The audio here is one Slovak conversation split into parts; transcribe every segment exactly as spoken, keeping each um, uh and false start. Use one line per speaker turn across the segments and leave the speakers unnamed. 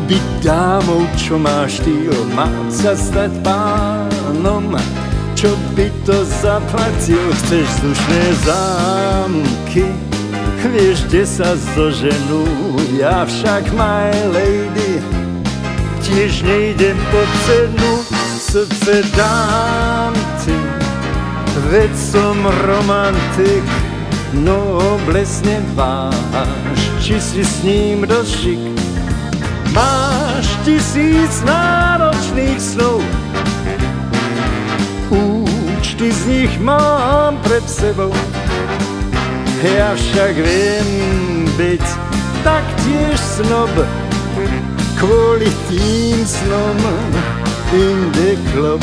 byť dámou, čo má štýl, mám sa stať pánom, čo by to zaplatil. Chceš vzdušné zámky, vieš, kde sa zoženú, ja však, my lady, tiež nejdem po cenu. Srdce dám ti, veď som romantik, no blesne váš, či si s ním došik. Máš tisíc náročných snov, účty z nich mám pred sebou. Ja však viem byť taktiež snob, kvôli tým snom in the club.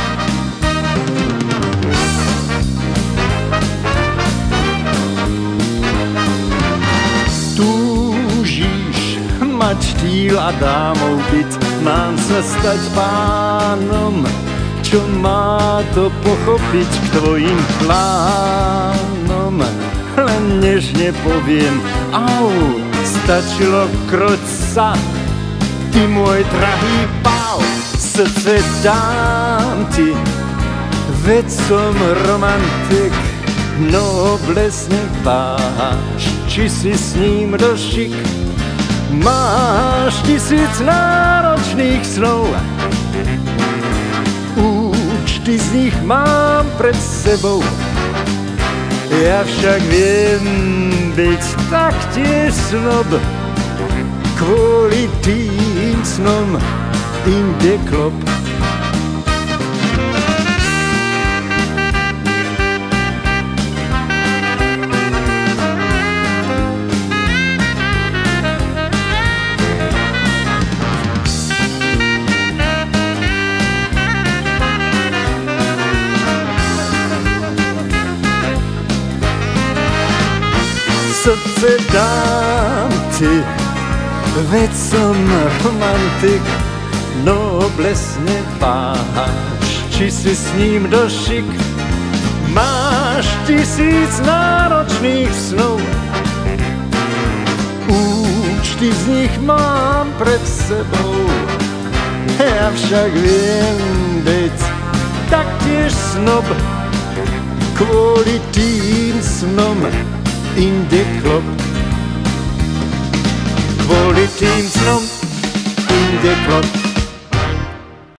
Mať štýl a dámou byť, mám sa stať pánom, čo má to pochopiť k tvojim plánom. Len nežne poviem, au, stačilo kroť sa, ty môj drahý pál. Srdce dám ti, veď som romantik, no blesne váš, či si s ním došik. Máš tisíc náročných snov, účty z nich mám pred sebou. Ja však viem byť taktiež snob, kvôli tým snom in the club. Srdce dám ti, veď som romantik, no blesne váš, či si s ním došik. Máš tisíc náročných snov, účty z nich mám pred sebou. Ja však viem byť taktiež snob, kvôli tým snom in the club. Kvôli tým snom in the club.